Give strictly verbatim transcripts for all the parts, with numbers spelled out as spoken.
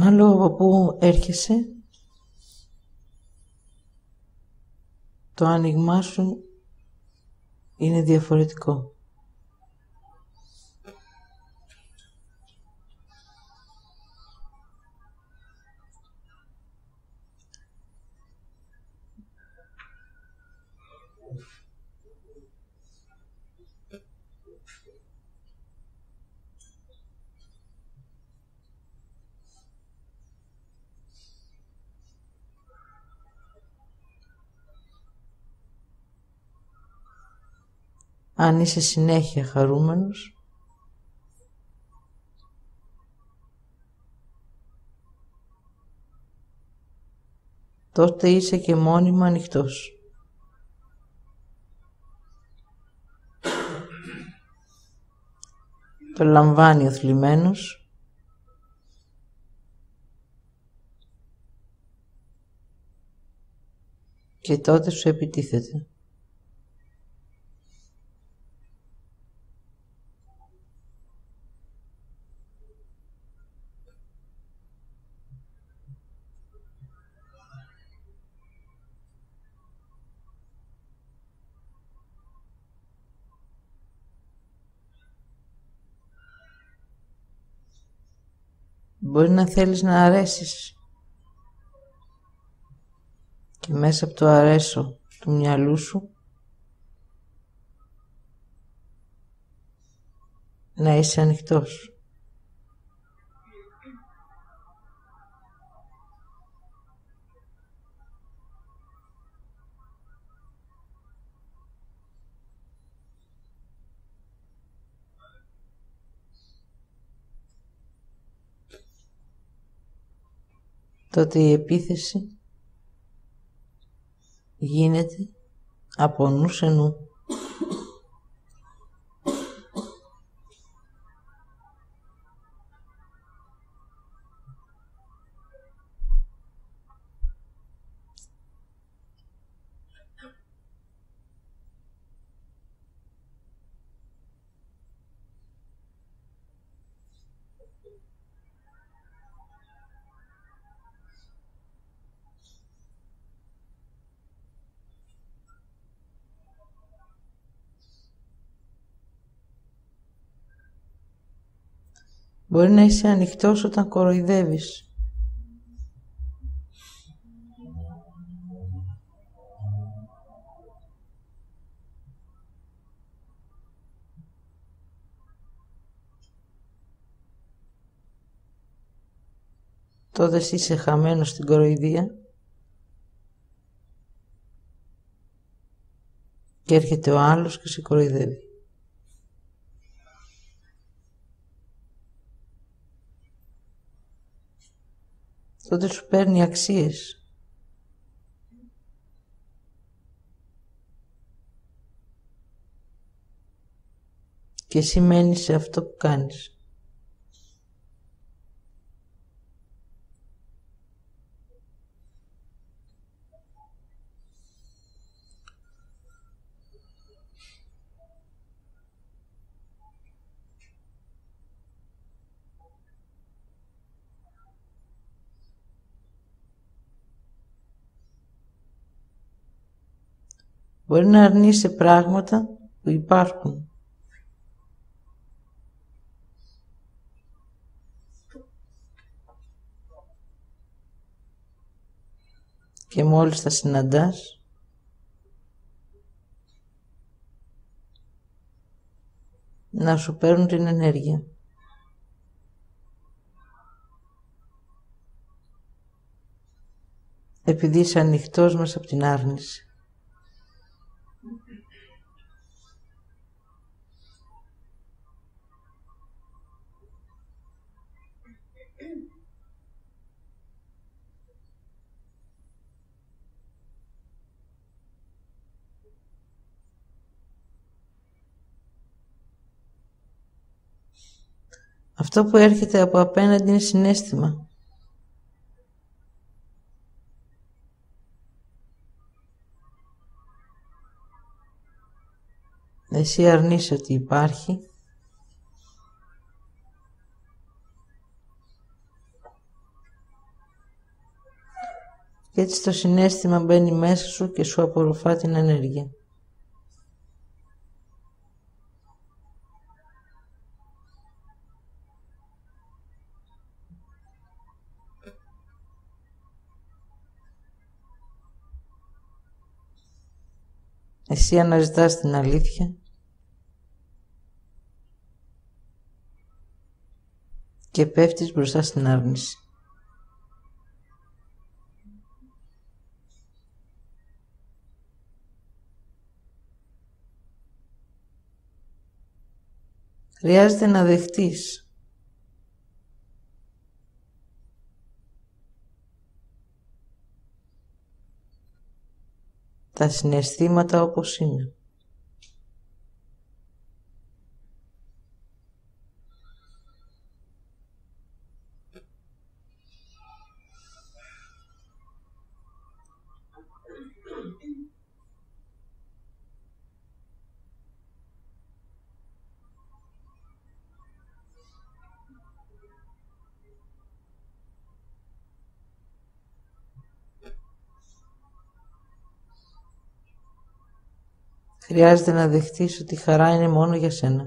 Ανάλογα από πού έρχεσαι, το άνοιγμά σου είναι διαφορετικό. Αν είσαι συνέχεια χαρούμενος, τότε είσαι και μόνιμα ανοιχτός. Το λαμβάνει ο θλιμμένος και τότε σου επιτίθεται. Μπορεί να θέλεις να αρέσεις και μέσα από το αρέσω του μυαλού σου να είσαι ανοιχτός. Τότε η επίθεση γίνεται από νου σε νου. Μπορεί να είσαι ανοιχτός όταν κοροϊδεύεις. Τότε εσύ είσαι χαμένος στην κοροϊδία και έρχεται ο άλλος και σε κοροϊδεύει. Τότε σου παίρνει αξίες. Και εσύ μένεις σε αυτό που κάνεις. Μπορεί να αρνείσαι πράγματα που υπάρχουν. Και μόλις τα συναντάς, να σου παίρνουν την ενέργεια. Επειδή είσαι ανοιχτός μέσα από την άρνηση. Αυτό που έρχεται από απέναντι είναι συναίσθημα. Εσύ αρνείσαι ότι υπάρχει Και έτσι το συναίσθημα μπαίνει μέσα σου και σου απορροφά την ενέργεια. Εσύ αναζητάς την αλήθεια και πέφτεις μπροστά στην άρνηση. Χρειάζεται να δεχτείς τα συναισθήματα όπως είναι. Χρειάζεται να δεχτείς ότι η χαρά είναι μόνο για σένα.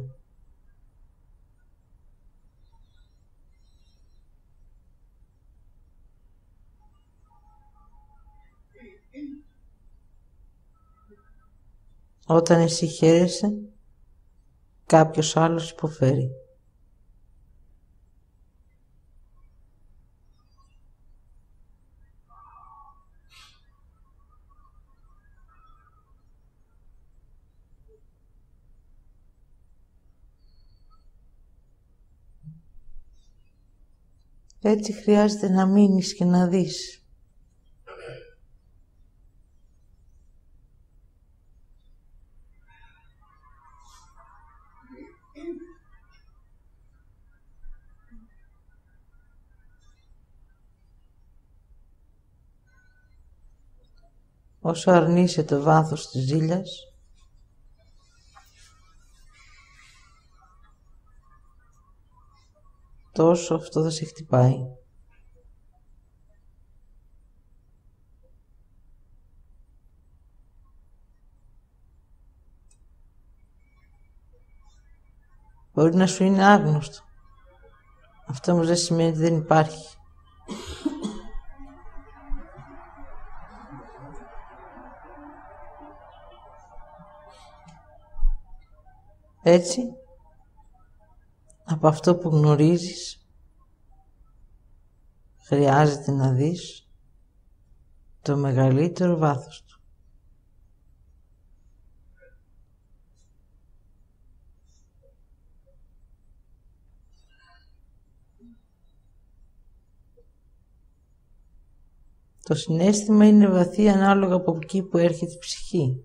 Όταν εσύ χαίρεσαι, κάποιος άλλος υποφέρει. Έτσι χρειάζεται να μείνεις και να δεις. Όσο αρνείσαι το βάθος της ζήλιας, τόσο αυτό θα σε χτυπάει. Μπορεί να σου είναι άγνωστο. Αυτό όμως δεν σημαίνει ότι δεν υπάρχει. Έτσι, από αυτό που γνωρίζεις, χρειάζεται να δεις το μεγαλύτερο βάθος του. Το συναίσθημα είναι βαθύ ανάλογα από εκεί που έρχεται η ψυχή.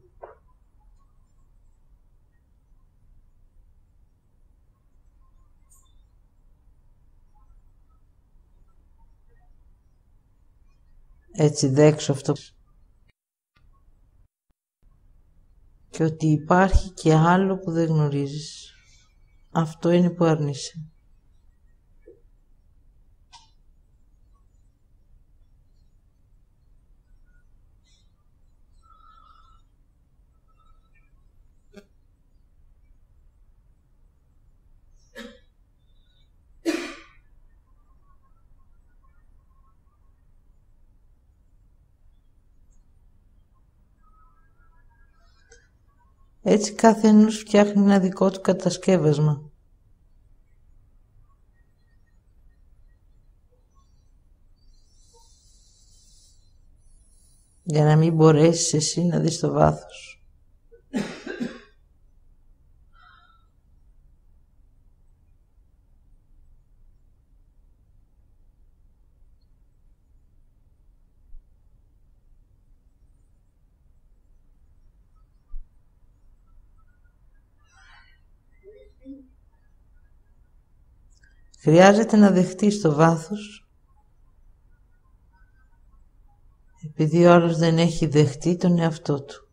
Έτσι δέξω αυτό και ότι υπάρχει και άλλο που δεν γνωρίζεις. Αυτό είναι που αρνείσαι. Έτσι κάθε ένας φτιάχνει ένα δικό του κατασκεύασμα. Για να μην μπορέσεις εσύ να δεις το βάθος. Χρειάζεται να δεχτείς το βάθος, επειδή ο άλλος δεν έχει δεχτεί τον εαυτό του.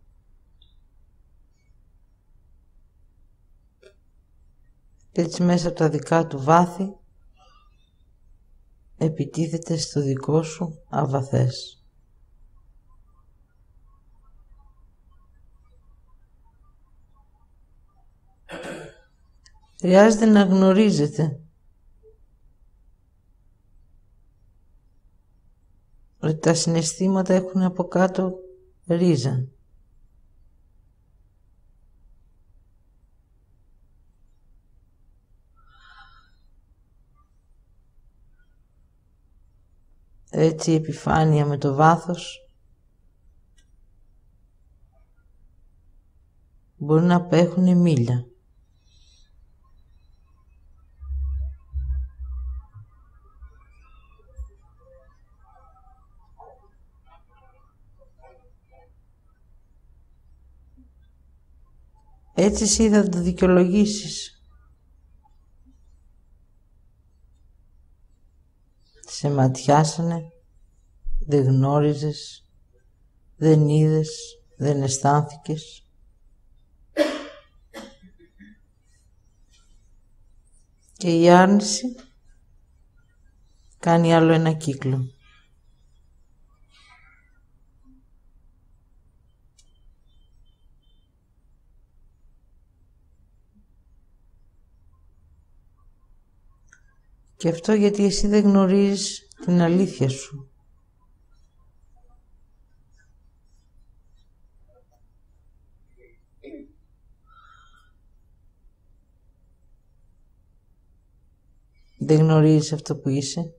Και έτσι μέσα από τα δικά του βάθη επιτίθεται στο δικό σου αβαθές. Χρειάζεται να γνωρίζετε ότι τα συναισθήματα έχουν από κάτω ρίζα. Έτσι η επιφάνεια με το βάθος μπορεί να απέχουν μίλια. Έτσι εσύ θα το δικαιολογήσεις. Σε ματιάσανε, δεν γνώριζες, δεν είδες, δεν αισθάνθηκες. Και η άρνηση κάνει άλλο ένα κύκλο. Και αυτό γιατί εσύ δεν γνωρίζεις την αλήθεια σου. Δεν γνωρίζεις αυτό που είσαι.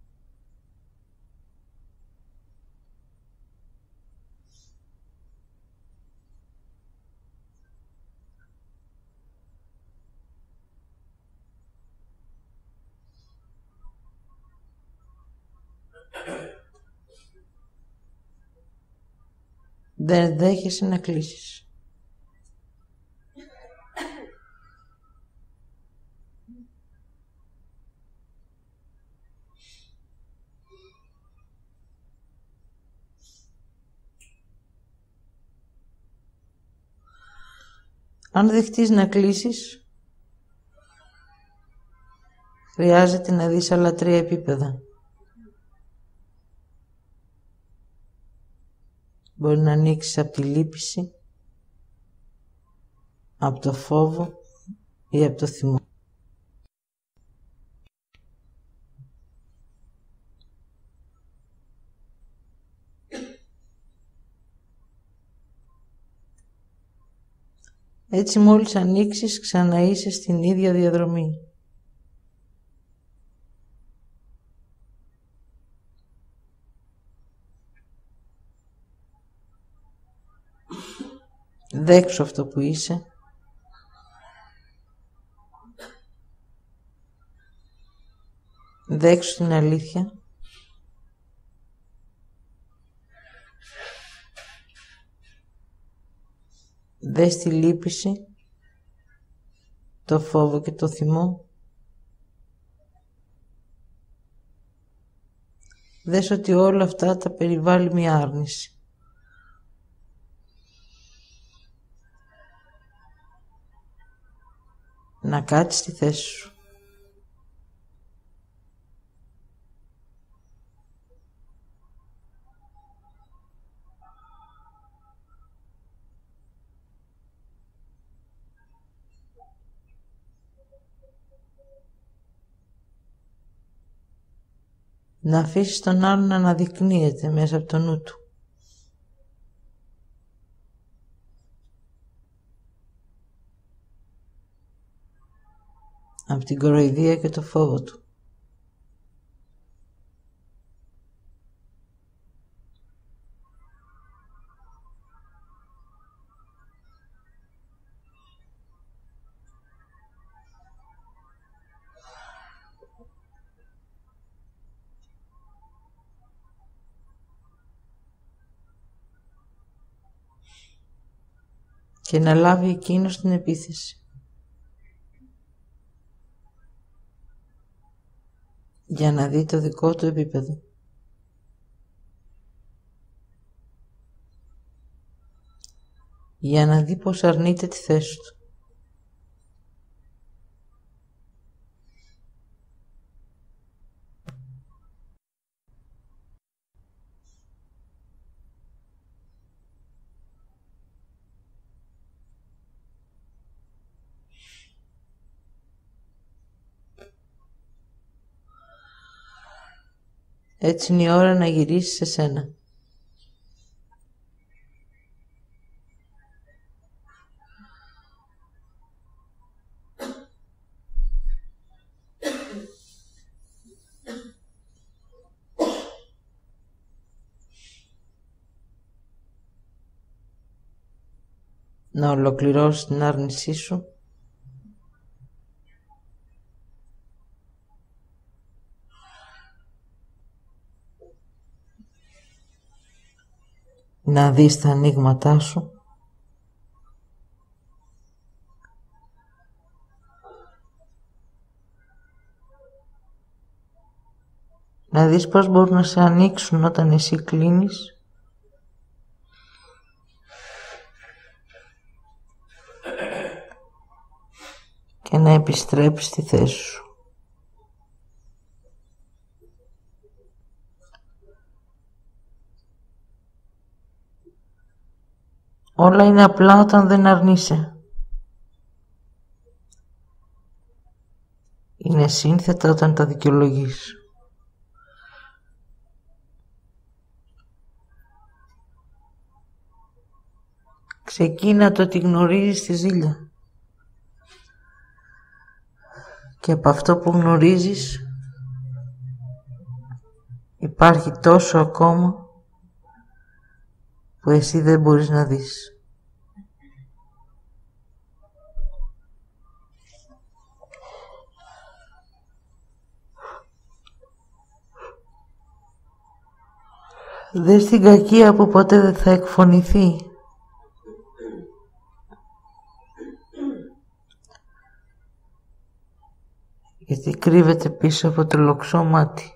Δεν δέχεσαι να κλείσεις. Αν δεχτείς να κλείσεις, χρειάζεται να δεις άλλα τρία επίπεδα. Μπορεί να ανοίξεις από τη λύπηση, από το φόβο ή από το θυμό. Έτσι μόλις ανοίξεις ξανά είσαι στην ίδια διαδρομή. Δέξου αυτό που είσαι. Δέξου την αλήθεια. Δες τη λύπηση, το φόβο και το θυμό. Δες ότι όλα αυτά τα περιβάλλει μια άρνηση. Να κάτσεις στη θέση σου. Να αφήσεις τον άλλον να αναδεικνύεται μέσα από το νου του. Από την κοροϊδία και το φόβο του. Και να λάβει εκείνος την επίθεση. Για να δει το δικό του επίπεδο. Για να δει πως αρνείται τη θέση του. Έτσι είναι η ώρα να γυρίσεις σε σένα. Να ολοκληρώσεις την άρνησή σου. Να δεις τα ανοίγματά σου. Να δεις πώς μπορούν να σε ανοίξουν όταν εσύ κλείνεις. Και να επιστρέψεις στη θέση σου. Όλα είναι απλά όταν δεν αρνείσαι. Είναι σύνθετα όταν τα δικαιολογείς. Ξεκίνα το ότι γνωρίζεις τη ζήλια. Και από αυτό που γνωρίζεις υπάρχει τόσο ακόμα που εσύ δεν μπορείς να δεις. Δες την κακία που ποτέ δεν θα εκφωνηθεί. Γιατί κρύβεται πίσω από το λοξό μάτι.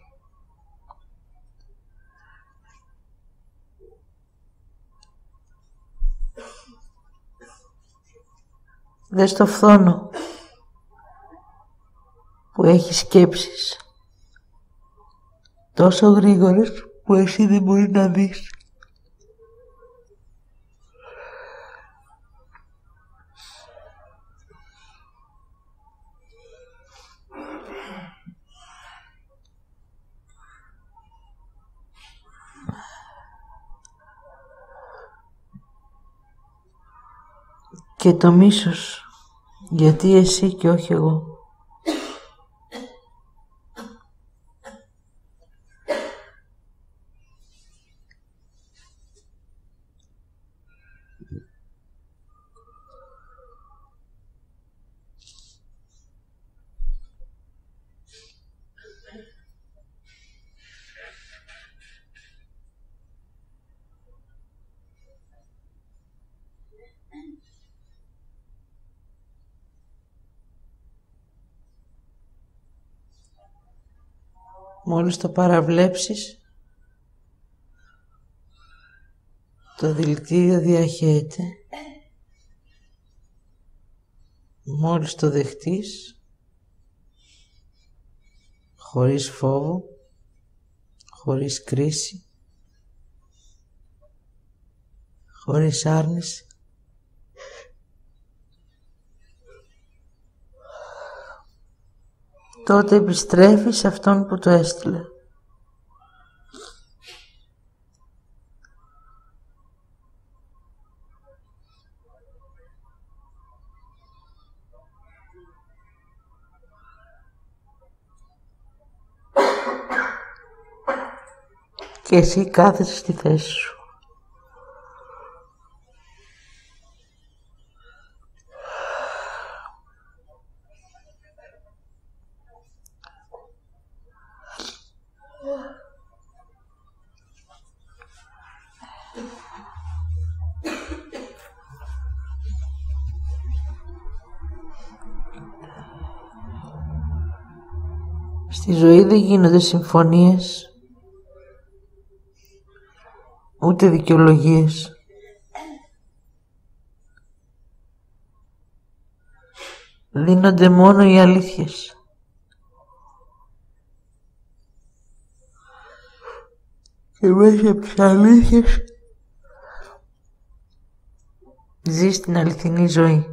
Δες το φθόνο που έχει σκέψεις τόσο γρήγορες που εσύ δεν μπορείς να δεις. Και το μίσος, γιατί εσύ και όχι εγώ. Μόλις το παραβλέψεις, το δηλητήριο διαχέεται. Μόλις το δεχτείς, χωρίς φόβο, χωρίς κρίση, χωρίς άρνηση, τότε επιστρέφει σε αυτόν που το έστειλε. Και εσύ κάθεσαι στη θέση σου. Στη ζωή δεν γίνονται συμφωνίες, ούτε δικαιολογίες. Δίνονται μόνο οι αλήθειες. Και μέσα από τις αλήθειες ζεις την αληθινή ζωή.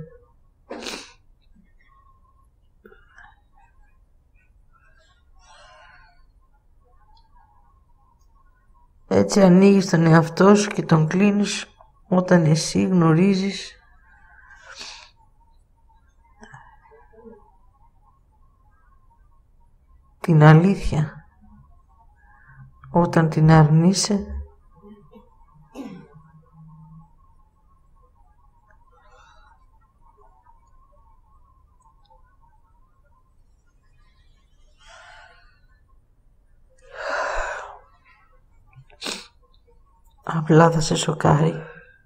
Έτσι ανοίγεις τον εαυτό σου και τον κλείνεις όταν εσύ γνωρίζεις την αλήθεια. Όταν την αρνείσαι, απλά θα σε σοκάρει.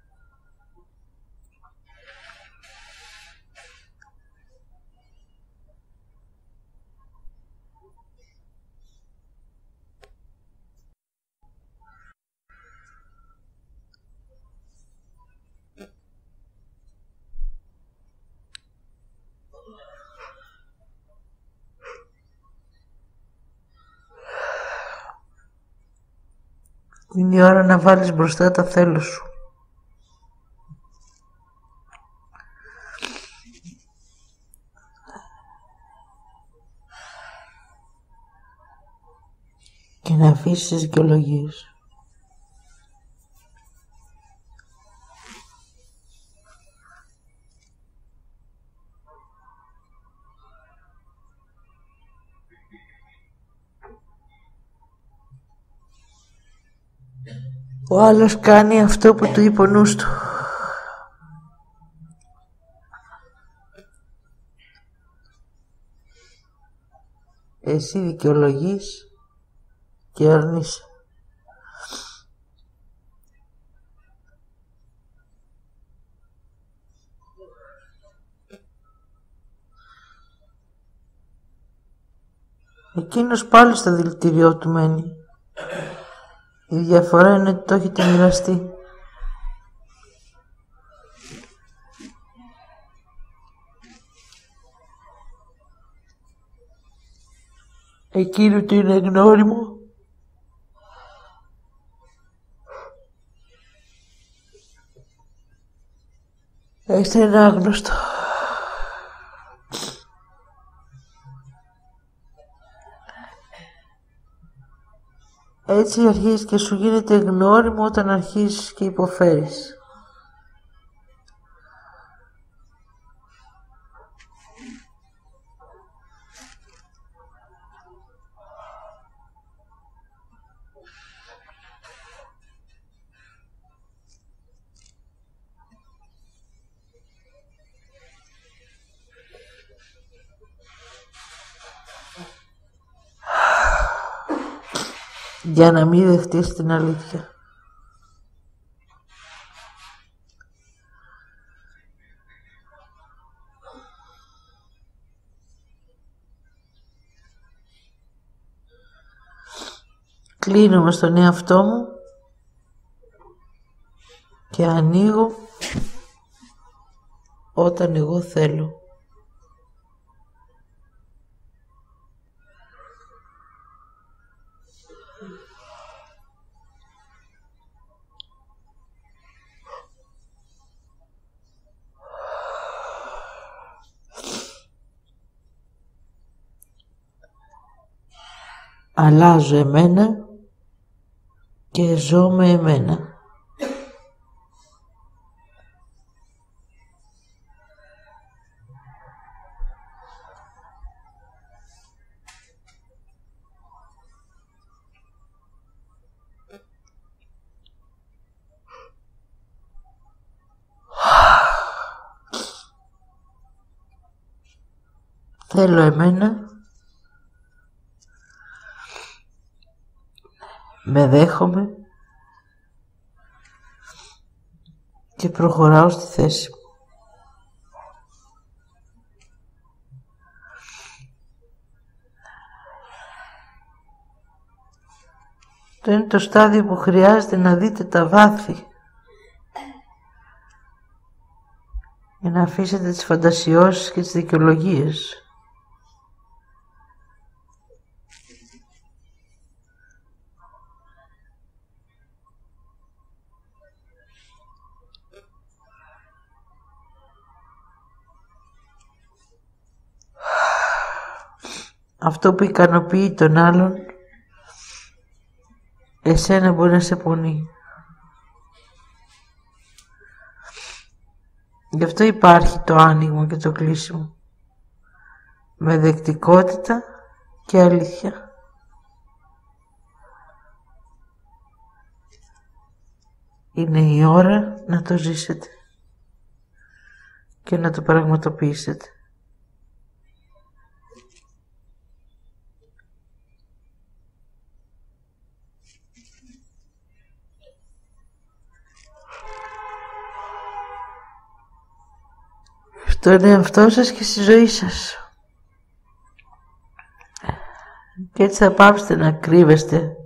Είναι η ώρα να βάλεις μπροστά τα θέλω σου. Και να αφήσεις τις δικαιολογίες. Ο άλλος κάνει αυτό που του είπε ο νους του. Εσύ δικαιολογείς και αρνείσαι. Εκείνος πάλι στο δηλητηριό του μένει. Η διαφορά είναι ότι το έχετε μοιραστεί. Εκείνο του είναι γνώριμο. Έχεις ένα άγνωστο. Έτσι αρχίζεις και σου γίνεται γνώριμο όταν αρχίζεις και υποφέρεις. Για να μην δεχτείς την αλήθεια. Κλείνομαι στον εαυτό μου και ανοίγω όταν εγώ θέλω. Αλλάζω εμένα και ζω με εμένα. Θέλω εμένα, με δέχομαι και προχωράω στη θέση μου. Αυτό είναι το στάδιο που χρειάζεται να δείτε τα βάθη για να αφήσετε τις φαντασιώσεις και τις δικαιολογίες. Αυτό που ικανοποιεί τον άλλον εσένα μπορεί να σε πονεί. Γι' αυτό υπάρχει το άνοιγμα και το κλείσιμο. Με δεκτικότητα και αλήθεια. Είναι η ώρα να το ζήσετε και να το πραγματοποιήσετε. Στον εαυτό σας και στη ζωή σας. Και έτσι θα πάψετε να κρύβεστε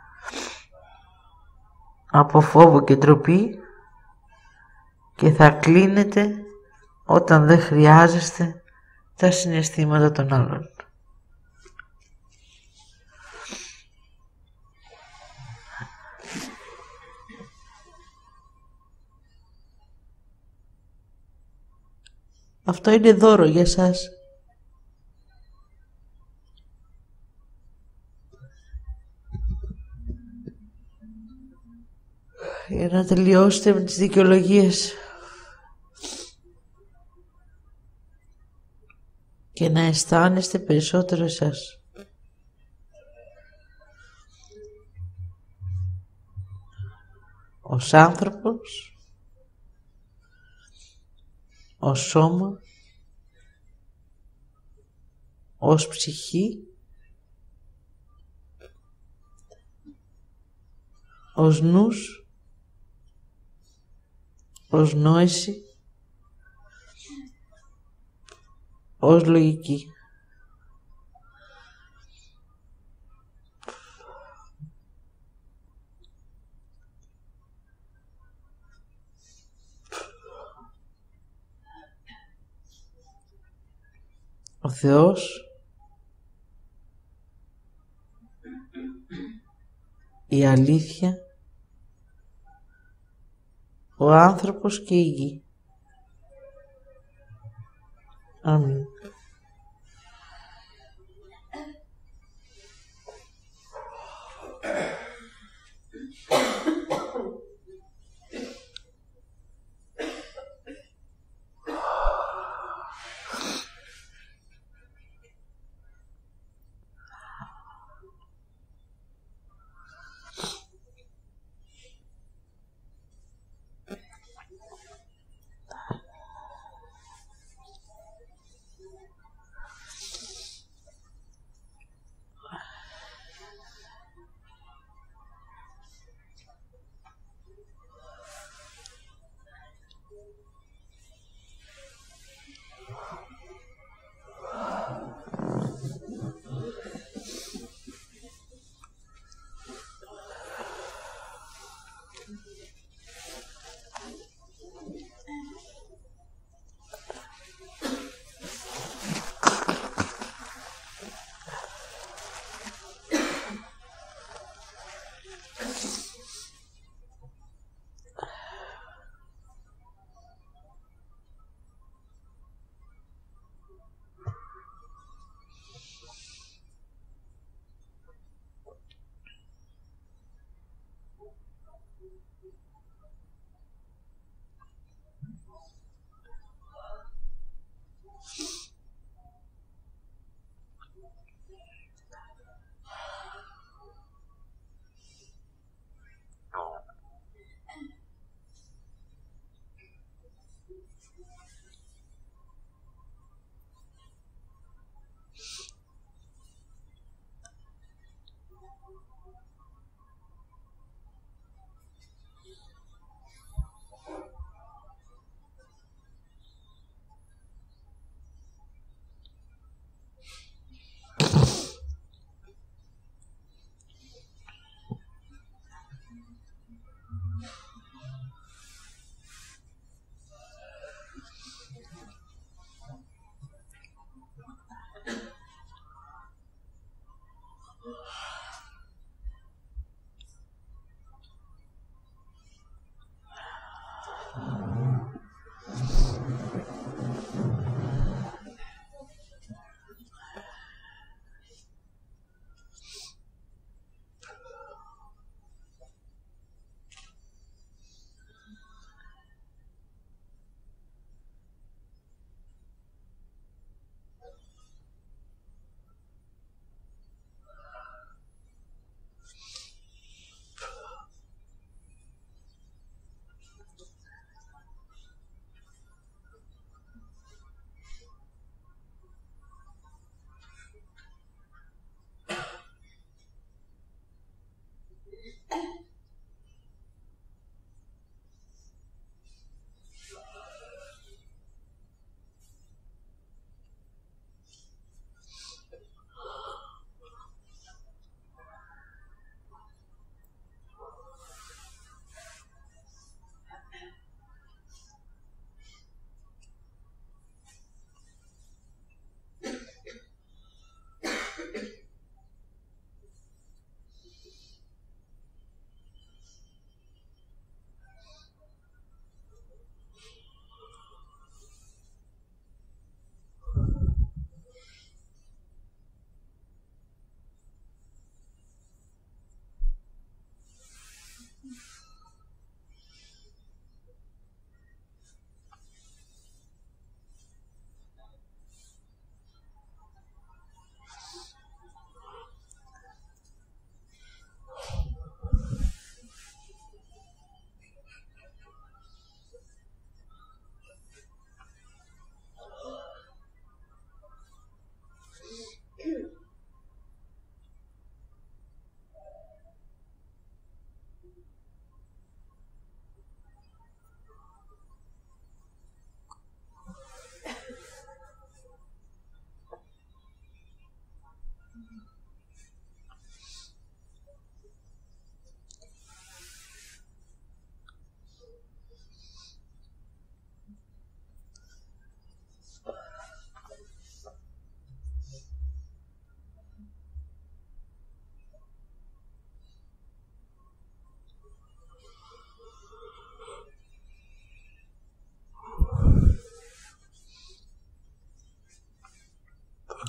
από φόβο και ντροπή και θα κλείνετε όταν δεν χρειάζεστε τα συναισθήματα των άλλων. Αυτό είναι δώρο για σας. Για να τελειώσετε με τις δικαιολογίες και να αισθάνεστε περισσότερο εσάς. Ως άνθρωπος, ως σώμα, ως ψυχή, ως νους, ως νόηση, ως λογική. Ο Θεός, η αλήθεια, ο άνθρωπος και η γη. Αμήν.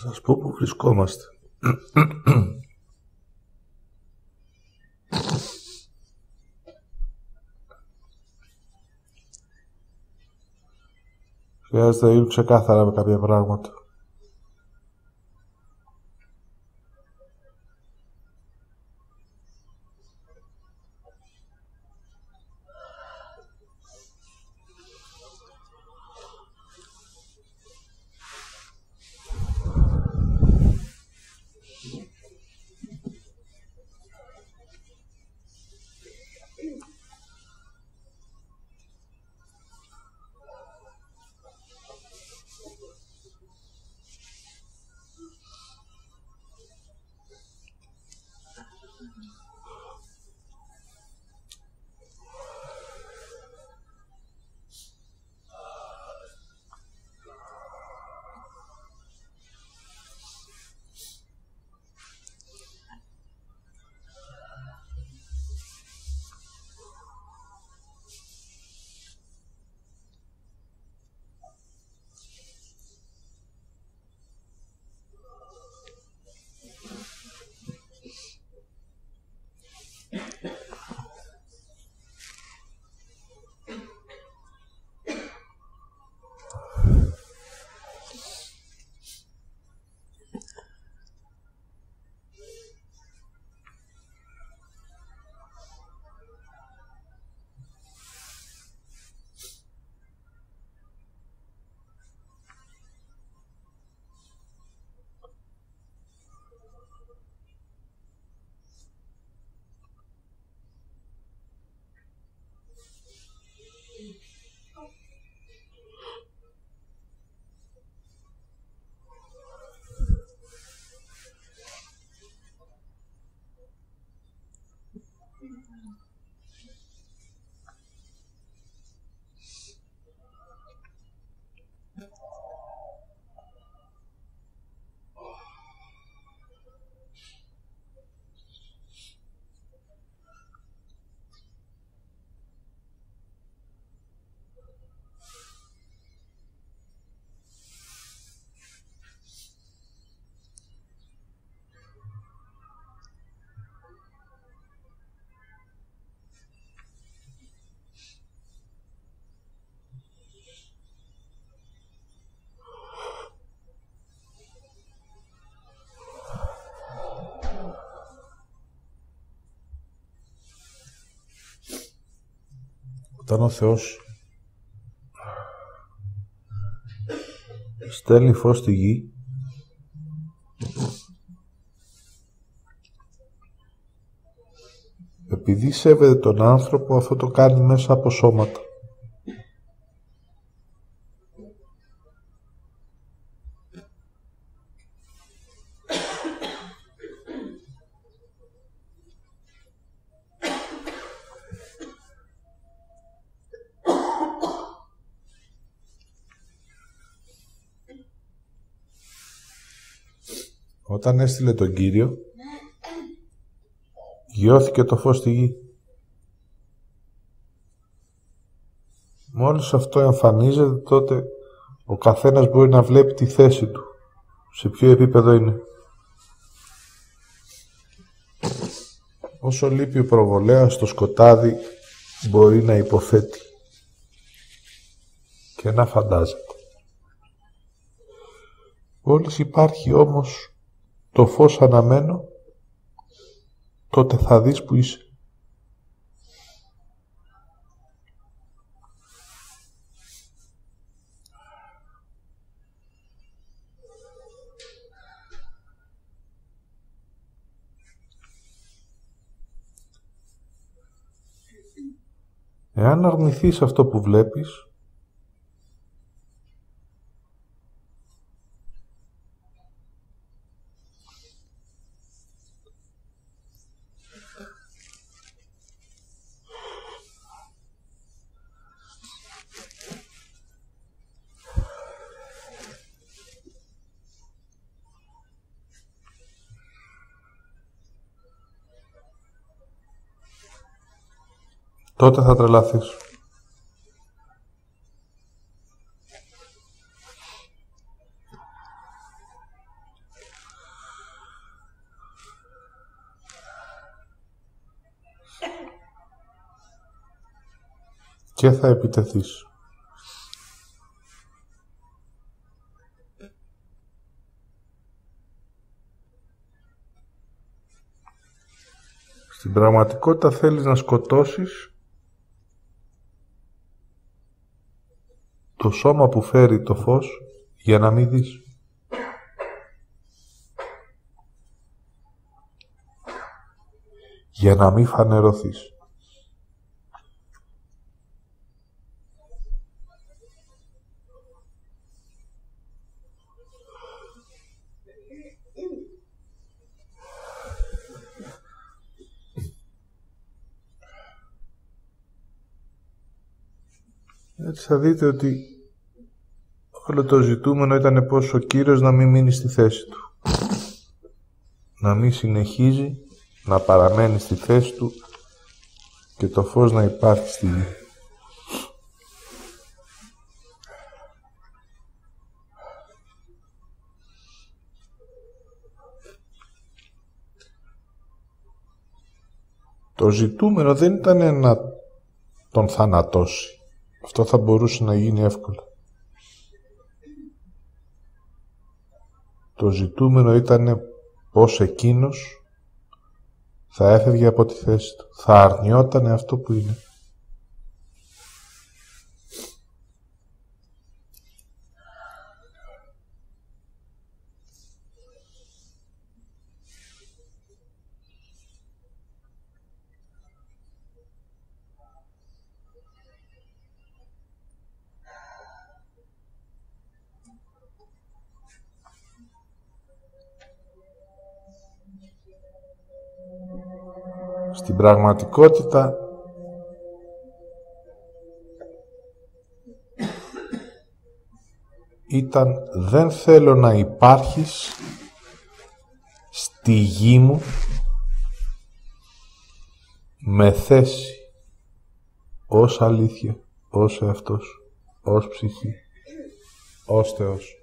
Θα σας πω που βρισκόμαστε. Χρειάζεται να γίνουν ξεκάθαρα με κάποια πράγματα. Όταν ο Θεός στέλνει φως στη γη, επειδή σέβεται τον άνθρωπο, αυτό το κάνει μέσα από σώματα. Όταν έστειλε τον Κύριο, γιώθηκε το φως στη γη. Μόλις αυτό εμφανίζεται, τότε ο καθένας μπορεί να βλέπει τη θέση του, σε ποιο επίπεδο είναι. Όσο λείπει ο προβολέας, το σκοτάδι μπορεί να υποθέτει και να φαντάζεται. Μόλις υπάρχει όμως το φως αναμένο, τότε θα δεις που είσαι. Εάν αρνηθείς αυτό που βλέπεις, τότε θα τρελαθείς. και θα επιτεθείς. Στην πραγματικότητα θέλεις να σκοτώσεις το σώμα που φέρει το φως για να μην δεις. Για να μην φανερωθείς. Έτσι θα δείτε ότι όλο το ζητούμενο ήταν πως ο Κύριος να μην μείνει στη θέση του. Να μην συνεχίζει να παραμένει στη θέση του και το φως να υπάρχει στη γη. Το ζητούμενο δεν ήταν να τον θανατώσει. Αυτό θα μπορούσε να γίνει εύκολα. Το ζητούμενο ήταν πως εκείνος θα έφευγε από τη θέση του. Θα αρνιόταν αυτό που είναι. Στην πραγματικότητα ήταν δεν θέλω να υπάρχεις στη γη μου με θέση ως αλήθεια, ως εαυτός, ως ψυχή, ως Θεός.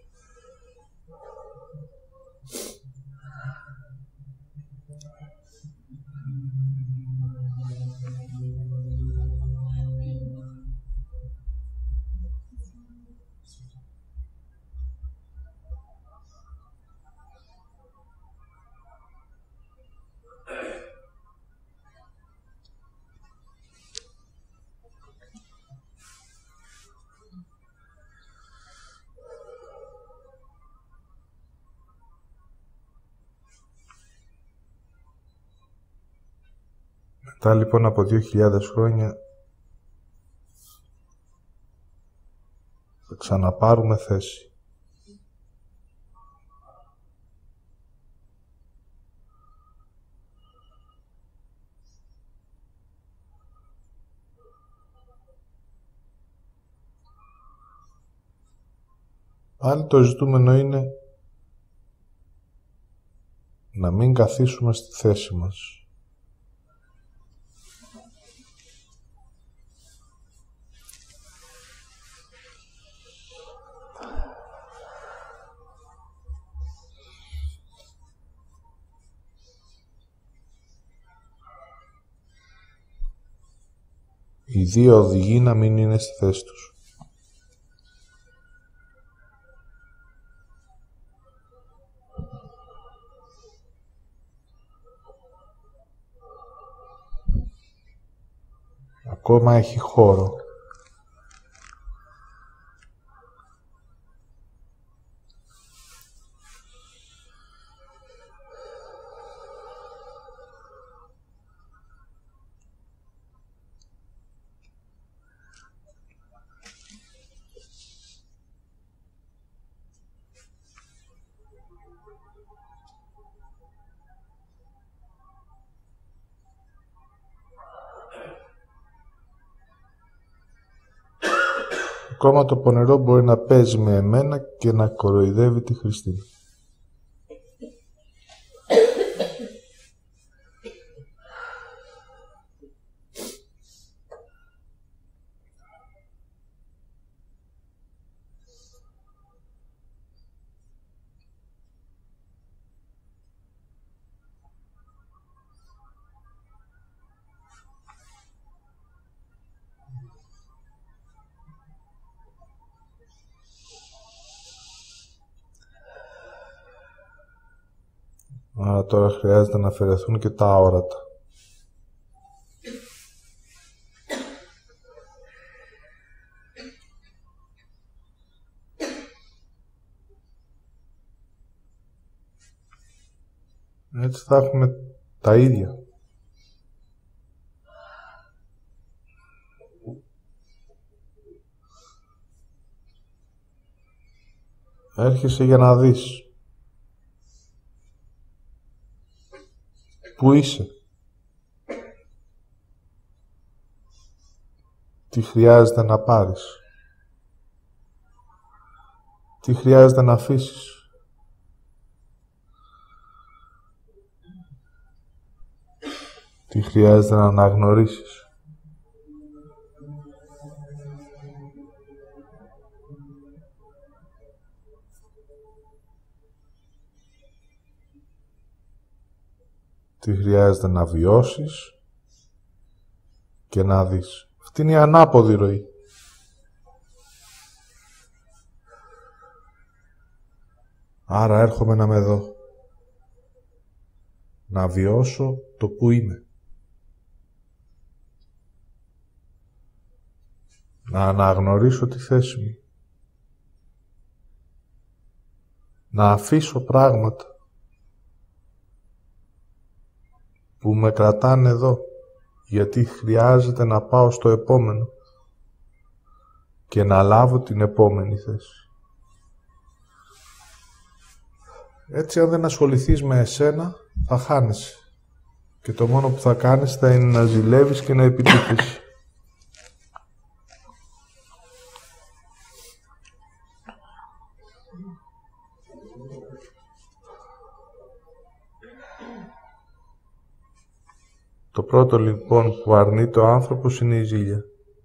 Μετά λοιπόν από δύο χιλιάδες χρόνια θα ξαναπάρουμε θέση. Πάλι το ζητούμενο είναι να μην καθίσουμε στη θέση μας. Οι δύο οδηγοί να μην είναι στη θέση τους. Ακόμα έχει χώρο. Ακόμα το πονερό μπορεί να παίζει με εμένα και να κοροϊδεύει τη Χριστίνα. Άρα τώρα χρειάζεται να αφαιρεθούν και τα αόρατα. Έτσι θα έχουμε τα ίδια. Έρχεσαι για να δεις. Πού είσαι. Τι χρειάζεται να πάρεις. Τι χρειάζεται να αφήσεις. Τι χρειάζεται να αναγνωρίσεις. Τι χρειάζεται να βιώσεις και να δεις. Αυτή είναι η ανάποδη ροή. Άρα έρχομαι να με δω. Να βιώσω το που είμαι. Να αναγνωρίσω τη θέση μου. Να αφήσω πράγματα που με κρατάνε εδώ, γιατί χρειάζεται να πάω στο επόμενο και να λάβω την επόμενη θέση. Έτσι, αν δεν ασχοληθείς με εσένα, θα χάνεσαι. Και το μόνο που θα κάνεις θα είναι να ζηλεύεις και να επιτύχεις. Το πρώτο λοιπόν που αρνείται ο άνθρωπος είναι η ζήλια.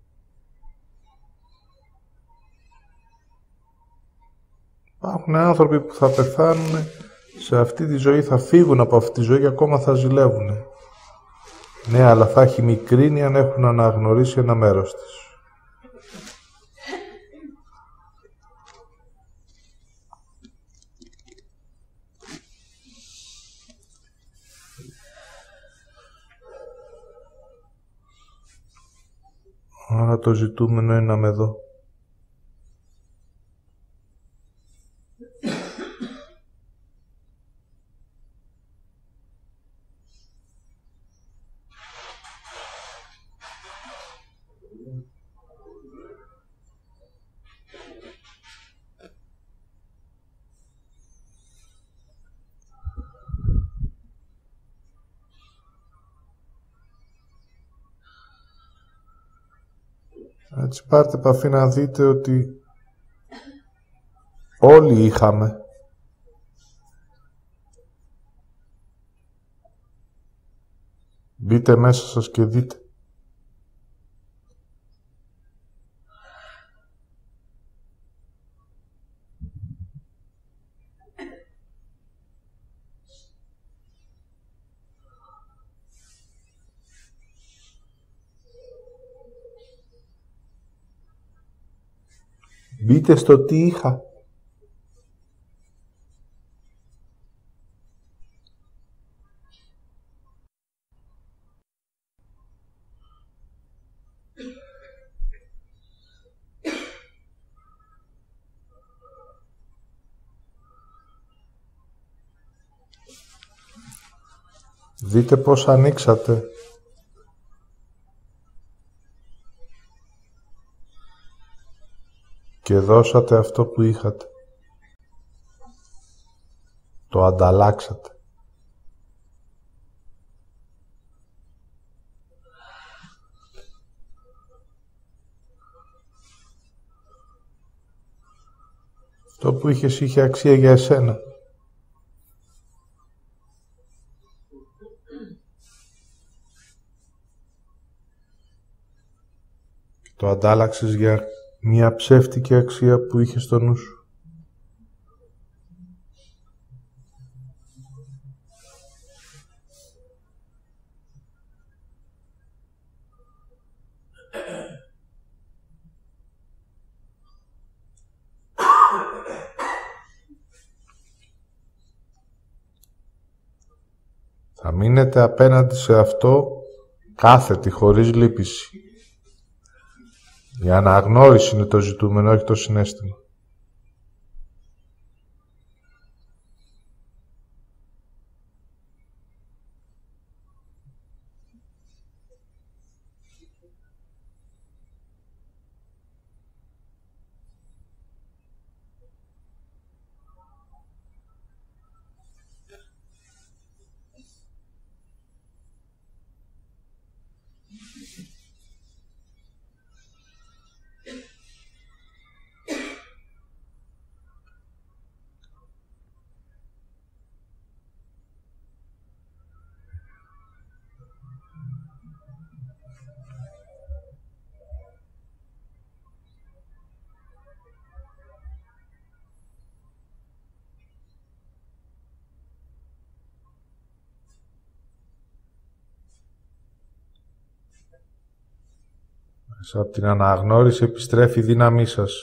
Υπάρχουν άνθρωποι που θα πεθάνουν σε αυτή τη ζωή, θα φύγουν από αυτή τη ζωή και ακόμα θα ζηλεύουν. Ναι, αλλά θα έχει μικρύνει αν έχουν αναγνωρίσει ένα μέρος της. Άρα το ζητούμενο είναι να με δω. Έτσι πάρτε επαφή να δείτε ότι όλοι είχαμε. Μπείτε μέσα σας και δείτε. Μπείτε στο τι είχα. Δείτε πώς ανοίξατε. Και δώσατε αυτό που είχατε. Το ανταλλάξατε. Αυτό που είχες είχε αξία για εσένα. Και το αντάλλαξες για μια ψεύτικη αξία που είχε στο νου σου. Θα μείνετε απέναντι σε αυτό κάθετη, χωρίς λύπηση. Η αναγνώριση είναι το ζητούμενο, όχι το συναίσθημα. Μέσα από την αναγνώριση επιστρέφει η δύναμή σας.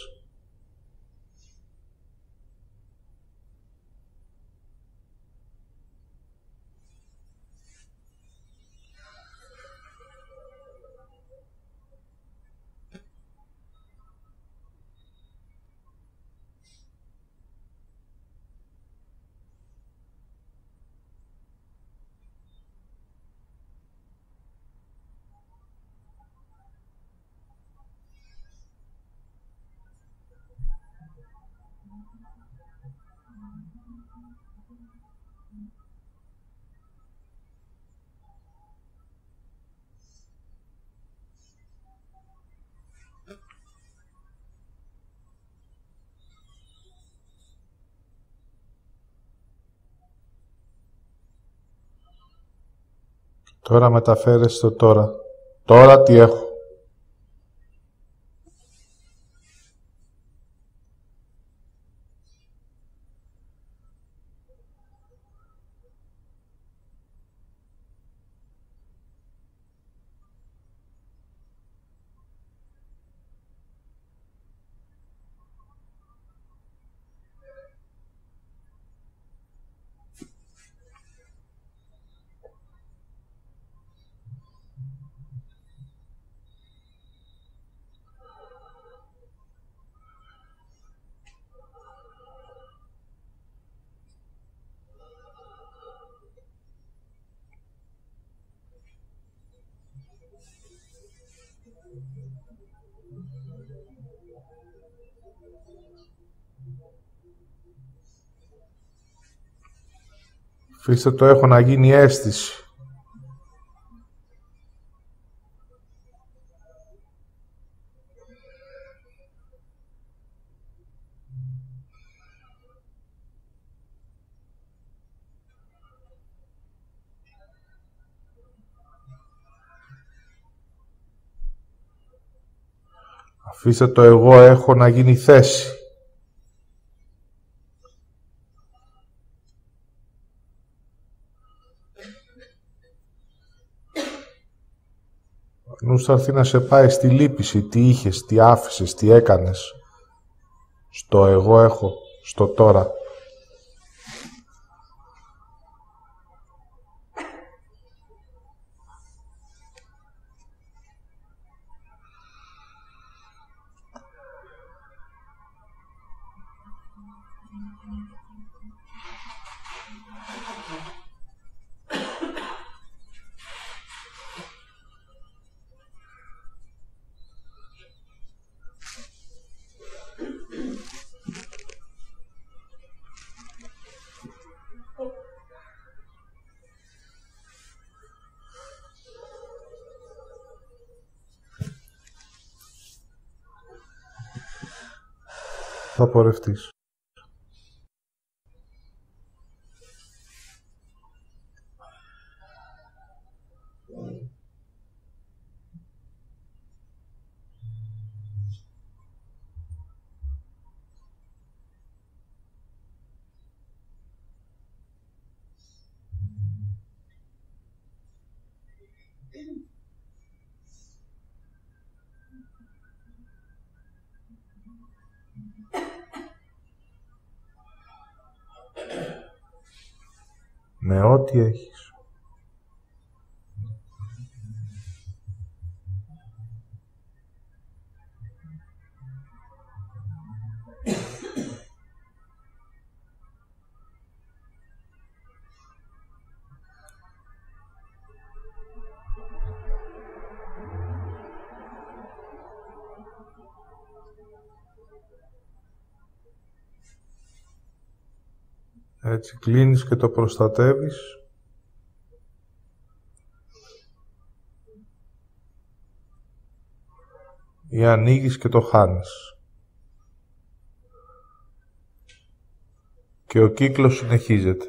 Τώρα μεταφέρεσαι στο τώρα. Τώρα τι έχω. Αφήστε το έχω να γίνει αίσθηση. Αφήστε το εγώ έχω να γίνει θέση. Ο νους θα έρθει να σε πάει στη λύπηση, τι είχες, τι άφησες, τι έκανες. Στο εγώ έχω, στο τώρα. Θα πορευτείς. Με ό,τι έχεις. Έτσι κλείνεις και το προστατεύεις. Ή ανοίγεις και το χάνεις. Και ο κύκλος συνεχίζεται.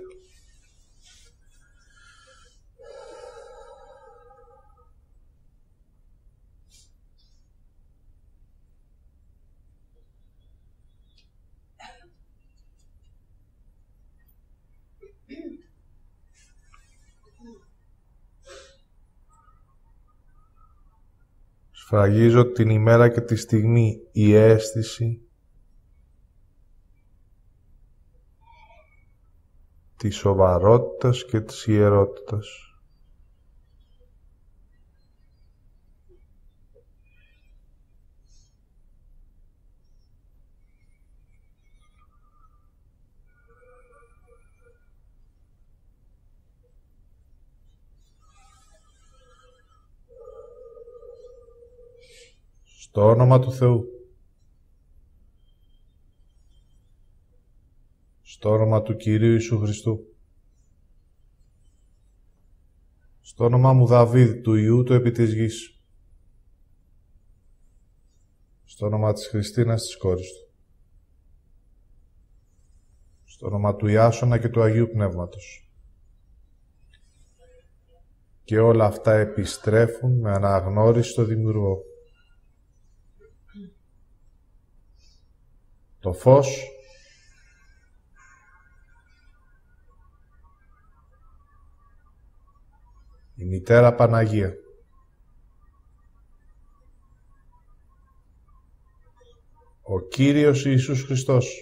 Σφραγίζω την ημέρα και τη στιγμή η αίσθηση της σοβαρότητας και της ιερότητας. Στο όνομα του Θεού, στο όνομα του Κυρίου Ιησού Χριστού, στο όνομα μου Δαβίδ, του Ιού του επί της γης, στο όνομα της Χριστίνας της κόρης του, στο όνομα του Ιάσονα και του Αγίου Πνεύματος. Και όλα αυτά επιστρέφουν με αναγνώριση στο Δημιουργό. Το φως η Μητέρα Παναγία, ο Κύριος Ιησούς Χριστός,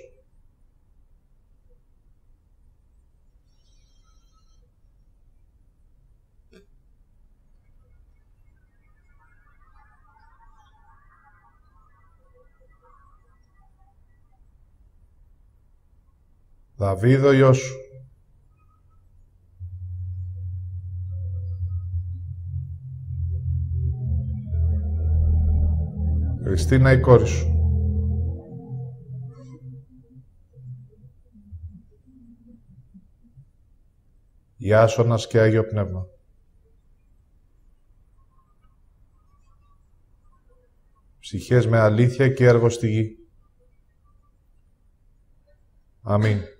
Δαβίδ ο γιος σου, Χριστίνα η κόρη σου, Ιάσονας και Άγιο Πνεύμα. Ψυχές με αλήθεια και έργο στη γη. Αμήν.